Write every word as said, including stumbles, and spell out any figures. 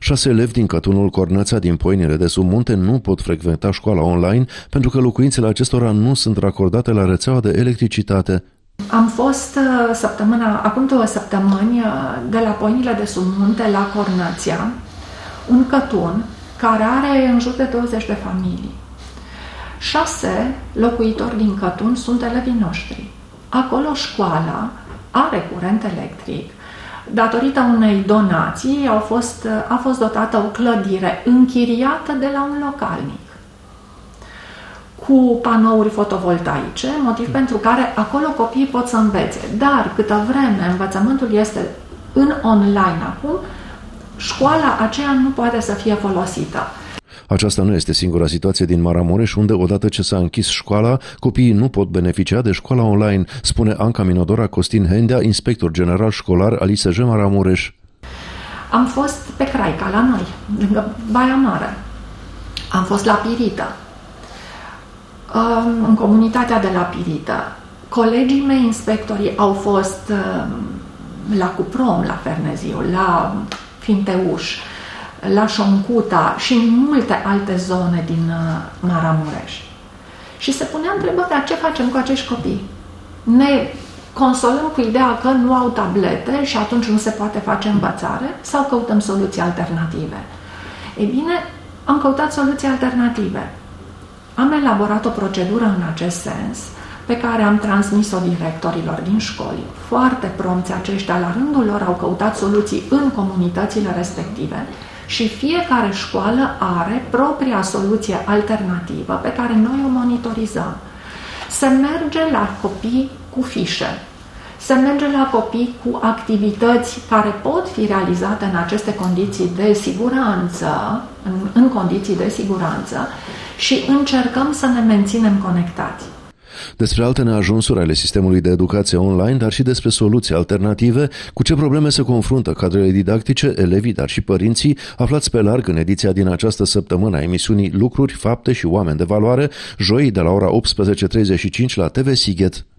Șase elevi din Cătunul Cornăța din Poienile de Sub Munte nu pot frecventa școala online pentru că locuințele acestora nu sunt racordate la rețeaua de electricitate. Am fost săptămâna, acum două săptămâni de la Poienile de Sub Munte la Cornăția, un cătun care are în jur de douăzeci de familii. Șase locuitori din cătun sunt elevii noștri. Acolo școala are curent electric. Datorită unei donații au fost, a fost dotată o clădire închiriată de la un localnic cu panouri fotovoltaice, motiv pentru care acolo copiii pot să învețe. Dar câtă vreme învățământul este în online acum, școala aceea nu poate să fie folosită. Aceasta nu este singura situație din Maramureș, unde odată ce s-a închis școala, copiii nu pot beneficia de școala online, spune Anca Minodora Costin Hendea, inspector general școlar al I S J Maramureș. Am fost pe Craica, la noi, lângă Baia Mare. Am fost la Pirită, în comunitatea de la Pirită. Colegii mei inspectorii au fost la Cuprom, la Ferneziu, la Finteuș, la Șoncuta și în multe alte zone din Maramureș. Și se punea întrebarea ce facem cu acești copii. Ne consolăm cu ideea că nu au tablete și atunci nu se poate face învățare sau căutăm soluții alternative? Ei bine, am căutat soluții alternative. Am elaborat o procedură în acest sens pe care am transmis-o directorilor din școli. Foarte prompți aceștia, la rândul lor, au căutat soluții în comunitățile respective și fiecare școală are propria soluție alternativă pe care noi o monitorizăm. Se merge la copii cu fișe, se merge la copii cu activități care pot fi realizate în aceste condiții de siguranță, în, în condiții de siguranță, și încercăm să ne menținem conectați. Despre alte neajunsuri ale sistemului de educație online, dar și despre soluții alternative, cu ce probleme se confruntă cadrele didactice, elevii, dar și părinții, aflați pe larg în ediția din această săptămână a emisiunii Lucruri, Fapte și Oameni de Valoare, joi de la ora optsprezece treizeci și cinci la T V Sighet.